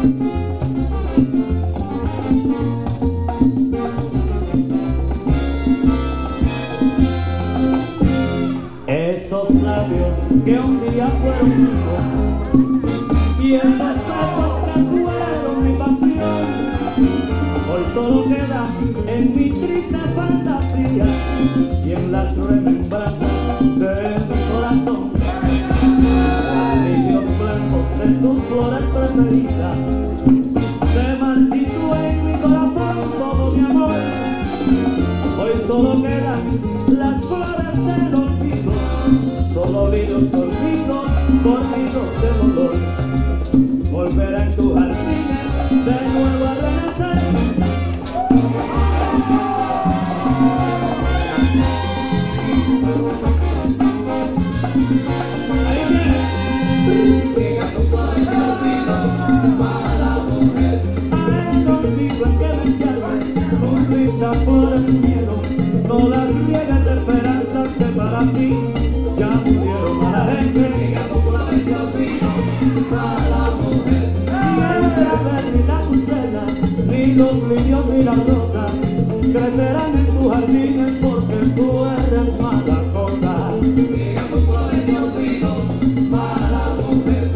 Esos labios que un día fueron míos y esos besos que fueron mi pasión, hoy solo queda en mi triste fantasía y en las remembranzas de mi corazón. Lirios blancos de tus flores preferidas, se marchitó en mi corazón todo mi amor. Hoy solo quedan las flores del olvido, solo lirios dormidos, dormidos de dolor. Volverá en tu jardín de nuevo a renacer. Riega tus flores de olvido para la mujer. Ay, contigo en que me encierre, tus lindas flores murieron, no las riegas de esperanzas que para ti ya murieron a la gente. Riega tus flores de olvido para la mujer. Ni la azucena, ni los lirios ni las rosas crecerán en tus jardines porque tú eres mala cosa. Riega tus flores de olvido para la mujer.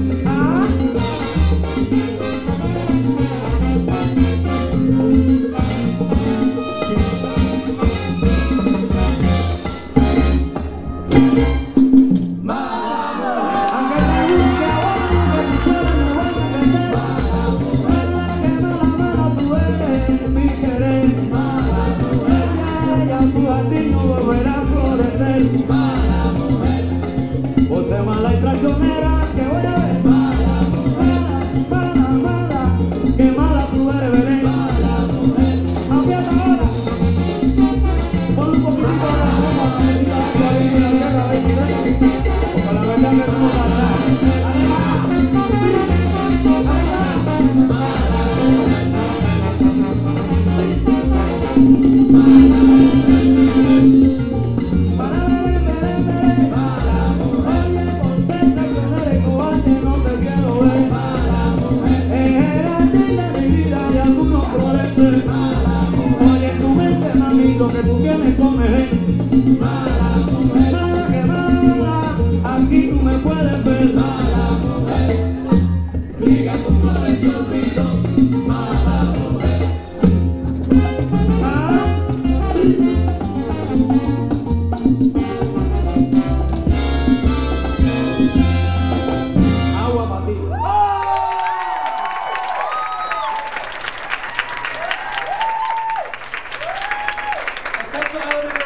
Voz mala y traicionera que voy a ver. Mala mujer, Mala, mala, que mala tú eres, Belén. mala mujer. Aprieta ahora. Pon un poquitito de la goma para que siga algo ahí en la tierra, porque la verdad que tú no vas a dar. Oye, tu mente, mamito, que tú tienes comer. Mala mujer, Mala que mala, aquí tú me puedes ver. mala mujer. Riega tus flores de olvido, mala mujer. Agua para ti. Perfecto,